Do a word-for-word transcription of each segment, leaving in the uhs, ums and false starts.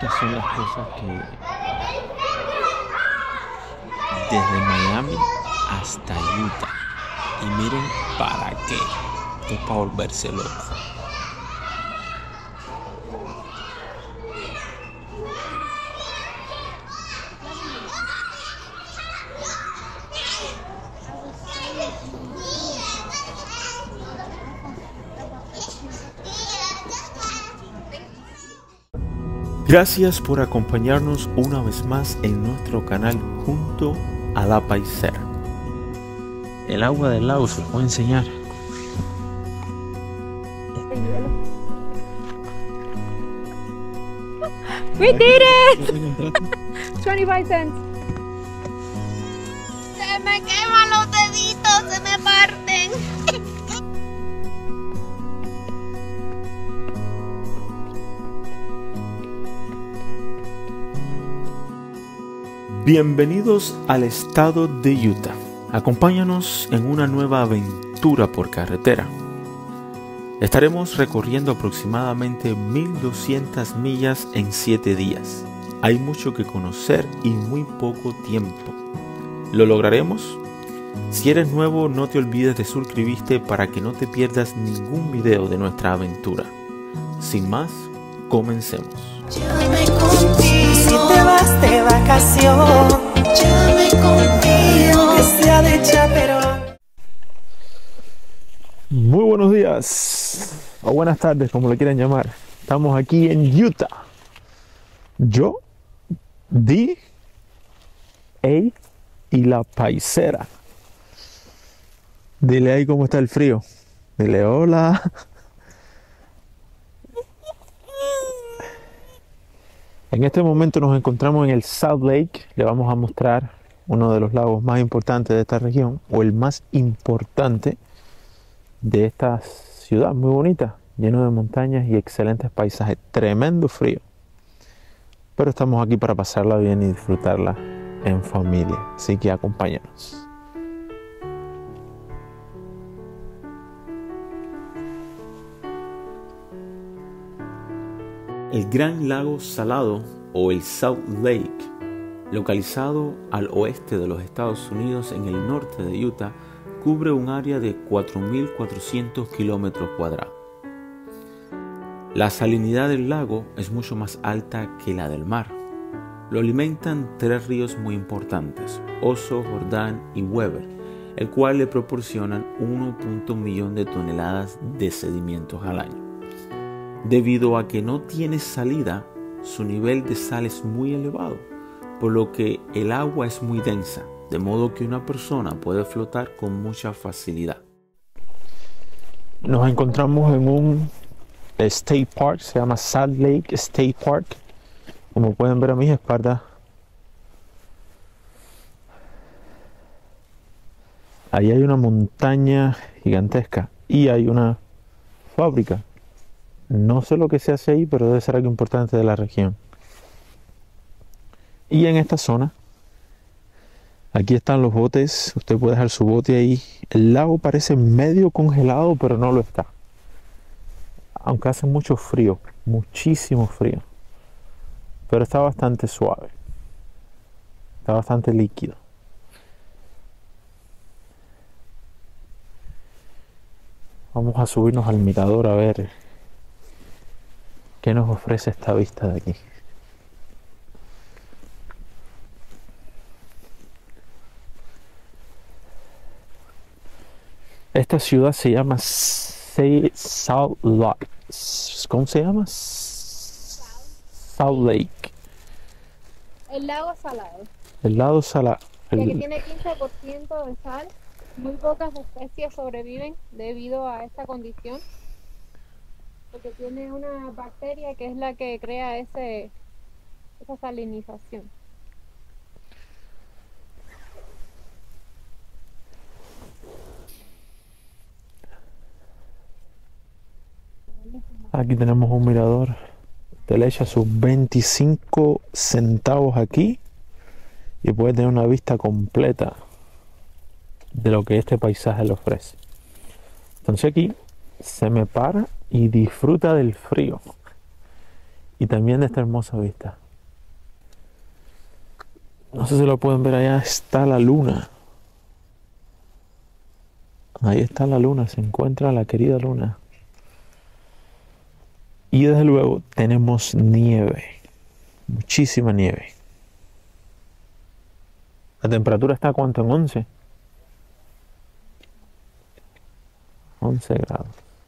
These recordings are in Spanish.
Estas son las cosas que desde Miami hasta Utah. Y miren para qué. Esto es para volverse loco. Gracias por acompañarnos una vez más en nuestro canal junto a la paisera. El agua del lago se puede enseñar. We did it! twenty-five cents. Se me queman los deditos, se me parten. Bienvenidos al estado de Utah. Acompáñanos en una nueva aventura por carretera. Estaremos recorriendo aproximadamente mil doscientas millas en siete días. Hay mucho que conocer y muy poco tiempo. ¿Lo lograremos? Si eres nuevo, no te olvides de suscribirte para que no te pierdas ningún video de nuestra aventura. Sin más, comencemos. Llévame contigo, si te vas de vacación, llévame contigo, que sea de chaperón. Muy buenos días o buenas tardes, como le quieran llamar. Estamos aquí en Utah. Yo, Di, A y la paisera. Dile ahí cómo está el frío. Dile hola. En este momento nos encontramos en el Salt Lake. Le vamos a mostrar uno de los lagos más importantes de esta región, o el más importante de esta ciudad muy bonita, lleno de montañas y excelentes paisajes. Tremendo frío, pero estamos aquí para pasarla bien y disfrutarla en familia, así que acompáñanos. El Gran Lago Salado, o el Salt Lake, localizado al oeste de los Estados Unidos en el norte de Utah, cubre un área de cuatro mil cuatrocientos kilómetros cuadrados. La salinidad del lago es mucho más alta que la del mar. Lo alimentan tres ríos muy importantes, Oso, Jordán y Weber, el cual le proporcionan uno punto uno millón de toneladas de sedimentos al año. Debido a que no tiene salida, su nivel de sal es muy elevado, por lo que el agua es muy densa, de modo que una persona puede flotar con mucha facilidad. Nos encontramos en un State Park, se llama Salt Lake State Park. Como pueden ver a mis espaldas, ahí hay una montaña gigantesca y hay una fábrica. No sé lo que se hace ahí, pero debe ser algo importante de la región. Y en esta zona, aquí están los botes. Usted puede dejar su bote ahí. El lago parece medio congelado, pero no lo está. Aunque hace mucho frío, muchísimo frío. Pero está bastante suave. Está bastante líquido. Vamos a subirnos al mirador a ver qué nos ofrece esta vista de aquí. Esta ciudad se llama Salt Lake. ¿Cómo se llama? Salt Lake. El lago salado. El lago salado. Que El... tiene quince por ciento de sal. Muy pocas especies sobreviven debido a esta condición, porque tiene una bacteria que es la que crea ese, esa salinización. Aquí tenemos un mirador. Te le echa sus veinticinco centavos aquí y puede tener una vista completa de lo que este paisaje le ofrece. Entonces aquí se me para y disfruta del frío. y también de esta hermosa vista. No sé si lo pueden ver, allá está la luna. Ahí está la luna, se encuentra la querida luna. Y desde luego tenemos nieve, muchísima nieve. La temperatura está, ¿cuánto? En once. once grados.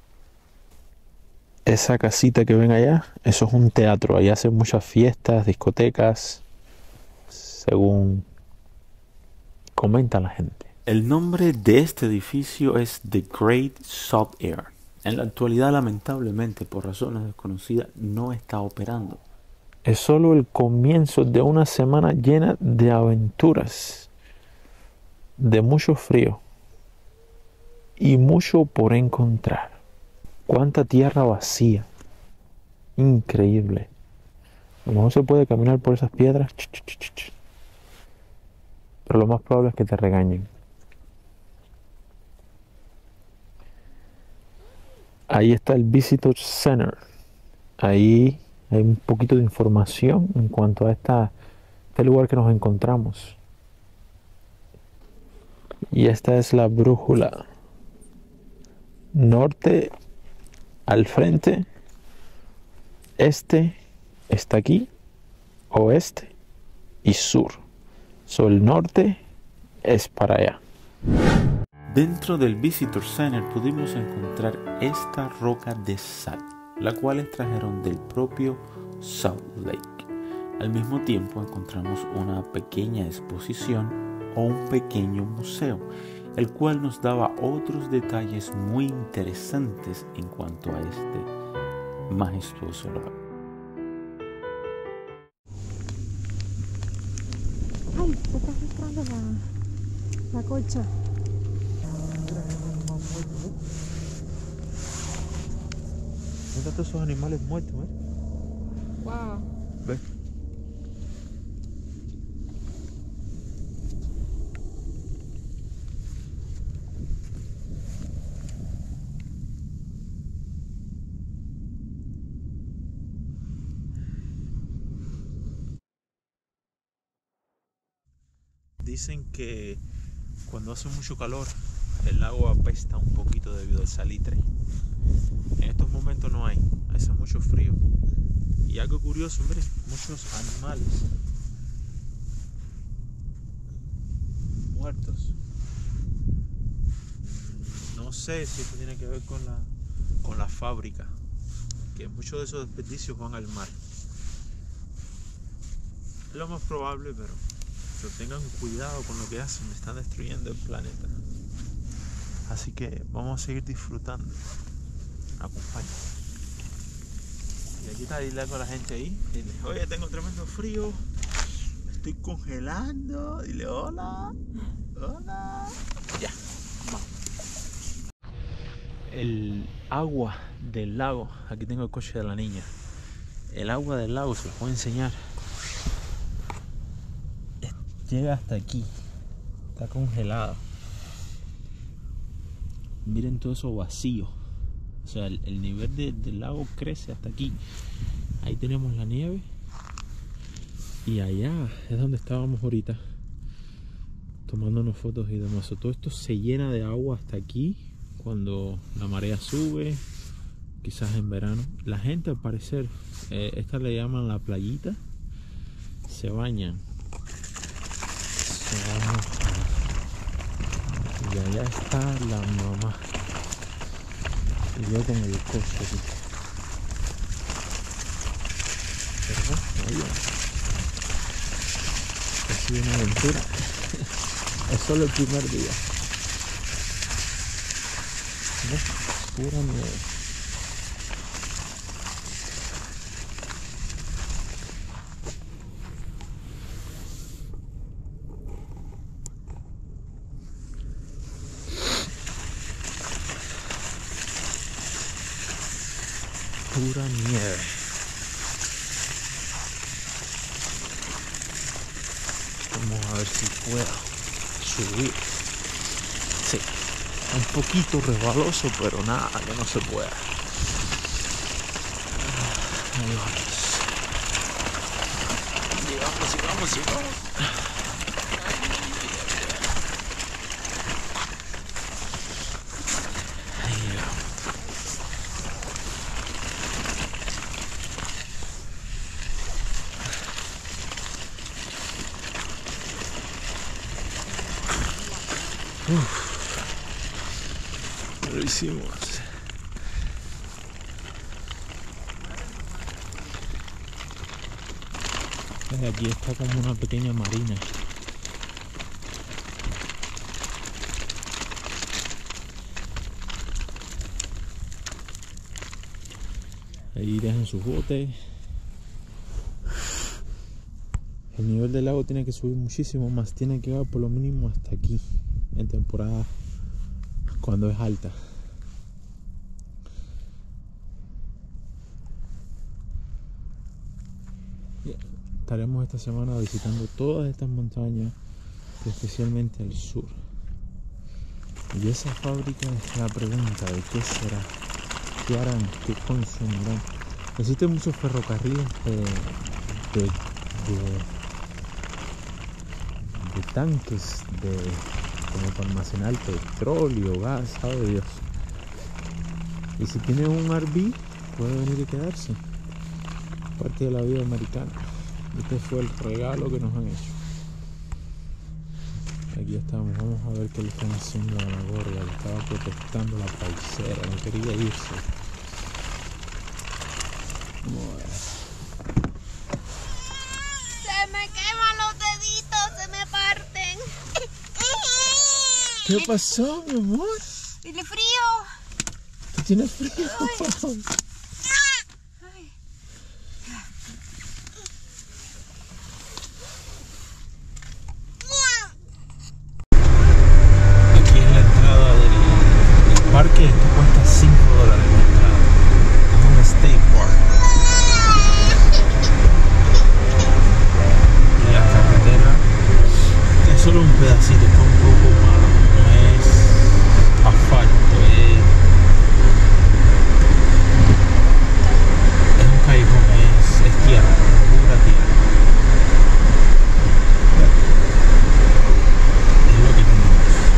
Esa casita que ven allá, eso es un teatro. Ahí hacen muchas fiestas, discotecas, según comenta la gente. El nombre de este edificio es The Great Salt Air. En la actualidad, lamentablemente, por razones desconocidas, no está operando. Es solo el comienzo de una semana llena de aventuras, de mucho frío y mucho por encontrar. Cuánta tierra vacía. Increíble. A lo mejor se puede caminar por esas piedras, pero lo más probable es que te regañen. Ahí está el Visitor Center. Ahí hay un poquito de información en cuanto a esta, este lugar que nos encontramos. Y esta es la brújula. Norte al frente, este está aquí, oeste y sur. So, el norte es para allá. Dentro del Visitor Center pudimos encontrar esta roca de sal, la cual extrajeron del propio Salt Lake. Al mismo tiempo encontramos una pequeña exposición o un pequeño museo, el cual nos daba otros detalles muy interesantes en cuanto a este majestuoso lago. Ay, se está filtrando la, la colcha. Mira todos esos animales muertos, ¿eh? Wow. ¿Ves? Dicen que cuando hace mucho calor el lago apesta un poquito debido al salitre. En estos momentos no hay, hace mucho frío. Y algo curioso, miren, muchos animales muertos. No sé si esto tiene que ver con la, con la fábrica, que muchos de esos desperdicios van al mar. Es lo más probable, pero, pero tengan cuidado con lo que hacen, están destruyendo el planeta. Así que vamos a seguir disfrutando. Acompaña. Y aquí está, dile algo a la gente ahí. Dile, oye, tengo tremendo frío. Me estoy congelando. Dile hola. Hola. Ya, vamos. El agua del lago. Aquí tengo el coche de la niña. El agua del lago, se los puedo enseñar. Llega hasta aquí. Está congelada. Miren todo eso vacío. O sea, el, el nivel de, del lago crece hasta aquí. Ahí tenemos la nieve. Y allá es donde estábamos ahorita, tomándonos fotos y demás. Todo esto se llena de agua hasta aquí cuando la marea sube, quizás en verano. La gente, al parecer, eh, esta le llaman la playita, se bañan. Se bañan. Y allá está la mamá. Y yo con el coche aquí. ¿Verdad? Ahí va. Ha sido una aventura. Es solo el primer día. ¿Ves? Pura nieve. Pura nieve. Vamos a ver si puedo subir. Sí, un poquito resbaloso, pero nada, que no se pueda. Ahí vamos. sigamos, sigamos. Ahí llegamos. Uf, lo hicimos. Desde aquí está como una pequeña marina. Ahí dejan sus botes. El nivel del lago tiene que subir muchísimo más, tiene que llegar por lo mínimo hasta aquí en temporada cuando es alta. Estaremos esta semana visitando todas estas montañas, especialmente al sur. Y esa fábrica es la pregunta de qué será, qué harán, qué consumirán. Existen muchos ferrocarriles de, de, de, de tanques de, como para almacenar petróleo, gas, sabe Dios. Y si tiene un R V puede venir y quedarse, parte de la vida americana. Este fue el regalo que nos han hecho. Aquí estamos, vamos a ver qué le están haciendo a la gorda, que estaba protestando la paisera, no quería irse. Vamos a ver. Se me queman los deditos, se me parten. ¿Qué pasó, mi amor? ¿Tiene frío? ¿Tú tienes frío? Ay. Aquí es la entrada del, del parque. Esto cuesta cinco dólares la entrada. Es un state park. Y la carretera es solo un pedacito, está un poco malo. No es asfalto, es, es un callejón, es, es tierra, pura tierra. Es lo que tenemos.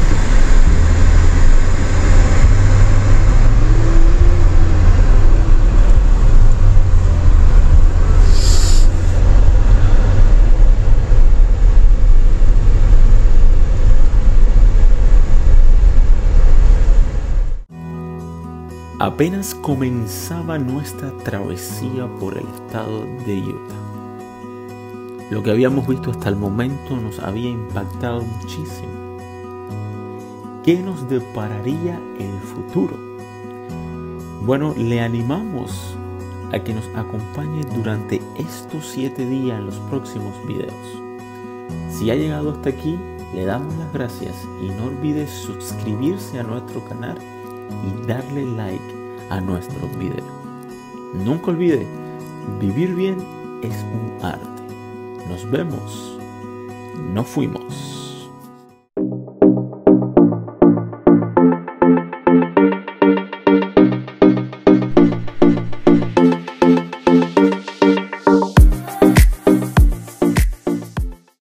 Apenas comenzaba nuestra travesía por el estado de Utah. Lo que habíamos visto hasta el momento nos había impactado muchísimo. ¿Qué nos depararía el futuro? Bueno, le animamos a que nos acompañe durante estos siete días en los próximos videos. Si ha llegado hasta aquí, le damos las gracias y no olvide suscribirse a nuestro canal y darle like a nuestros videos. Nunca olvide, vivir bien es un arte. Nos vemos. No fuimos.